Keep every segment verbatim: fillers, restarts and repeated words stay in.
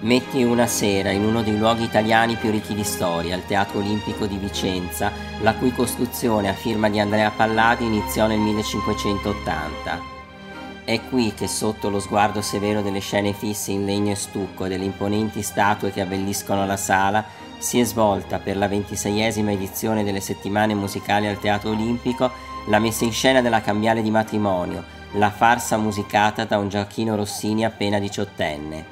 Metti una sera in uno dei luoghi italiani più ricchi di storia, il Teatro Olimpico di Vicenza, la cui costruzione a firma di Andrea Palladio iniziò nel millecinquecentottanta. È qui che sotto lo sguardo severo delle scene fisse in legno e stucco e delle imponenti statue che abbelliscono la sala si è svolta per la ventiseiesima edizione delle settimane musicali al Teatro Olimpico la messa in scena della Cambiale di matrimonio, la farsa musicata da un Gioachino Rossini appena diciottenne.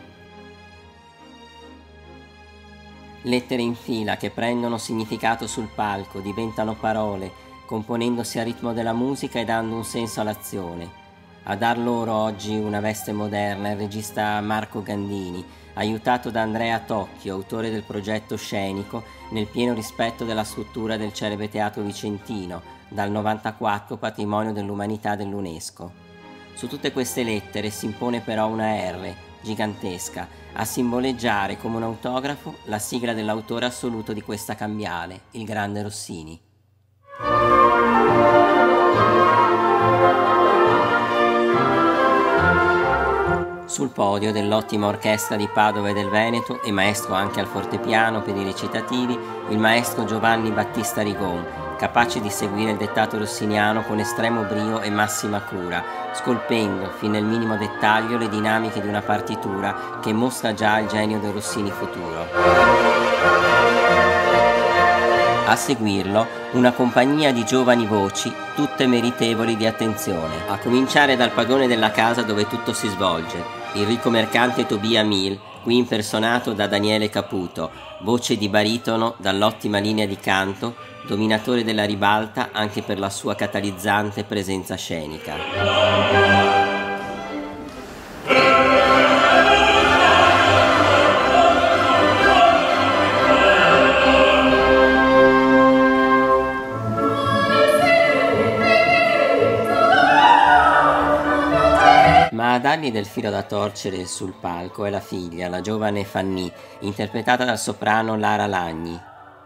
Lettere in fila che prendono significato sul palco, diventano parole, componendosi a ritmo della musica e dando un senso all'azione. A dar loro oggi una veste moderna il regista Marco Gandini, aiutato da Andrea Tocchio, autore del progetto scenico, nel pieno rispetto della struttura del celebre Teatro Vicentino, dal novantaquattro Patrimonio dell'Umanità dell'UNESCO. Su tutte queste lettere si impone però una R, gigantesca, a simboleggiare come un autografo la sigla dell'autore assoluto di questa cambiale, il grande Rossini. Sul podio dell'ottima orchestra di Padova e del Veneto e maestro anche al fortepiano per i recitativi, il maestro Giovanni Battista Rigon, capace di seguire il dettato rossiniano con estremo brio e massima cura, scolpendo fin nel minimo dettaglio le dinamiche di una partitura che mostra già il genio del Rossini futuro. A seguirlo una compagnia di giovani voci, tutte meritevoli di attenzione, a cominciare dal padrone della casa dove tutto si svolge, il ricco mercante Tobia Mil, qui impersonato da Daniele Caputo, voce di baritono dall'ottima linea di canto, dominatore della ribalta anche per la sua catalizzante presenza scenica. Ma a dargli del filo da torcere sul palco è la figlia, la giovane Fanny, interpretata dal soprano Lara Lagni.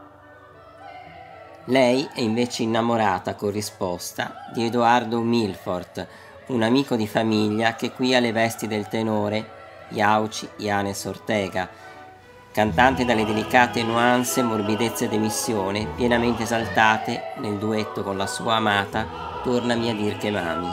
Lei è invece innamorata corrisposta di Edoardo Milfort, un amico di famiglia che qui ha le vesti del tenore Yauci Yanes Ortega, cantante dalle delicate nuance, morbidezze ed emissione, pienamente esaltate nel duetto con la sua amata Tornami a dir che m'ami.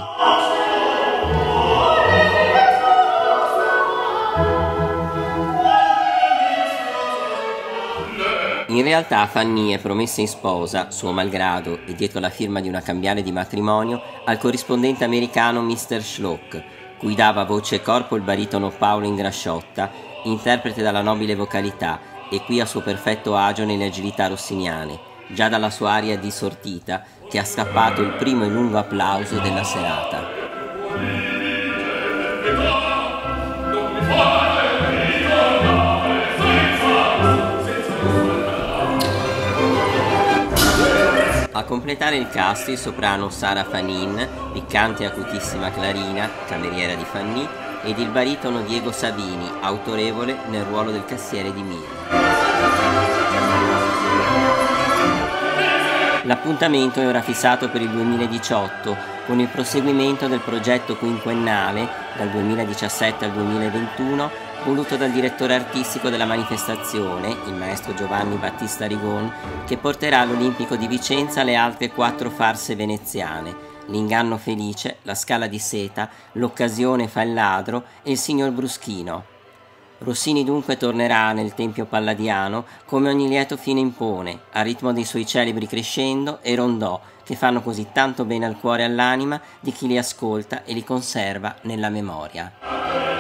In realtà Fanny è promessa in sposa, suo malgrado e dietro la firma di una cambiale di matrimonio, al corrispondente americano mister Schlock, cui dava voce e corpo il baritono Paolo Ingrasciotta, interprete dalla nobile vocalità e qui a suo perfetto agio nelle agilità rossiniane, già dalla sua aria di sortita che ha scappato il primo e lungo applauso della serata. A completare il cast il soprano Sara Fanin, piccante e acutissima clarina, cameriera di Fanny, ed il baritono Diego Savini, autorevole nel ruolo del cassiere di Mil. L'appuntamento è ora fissato per il duemiladiciotto, con il proseguimento del progetto quinquennale, dal duemiladiciassette al duemilaventuno, voluto dal direttore artistico della manifestazione, il maestro Giovanni Battista Rigon, che porterà all'Olimpico di Vicenza le altre quattro farse veneziane, l'Inganno felice, la Scala di seta, l'Occasione fa il ladro e il signor Bruschino. Rossini dunque tornerà nel Tempio Palladiano come ogni lieto fine impone, a ritmo dei suoi celebri crescendo e rondò che fanno così tanto bene al cuore e all'anima di chi li ascolta e li conserva nella memoria.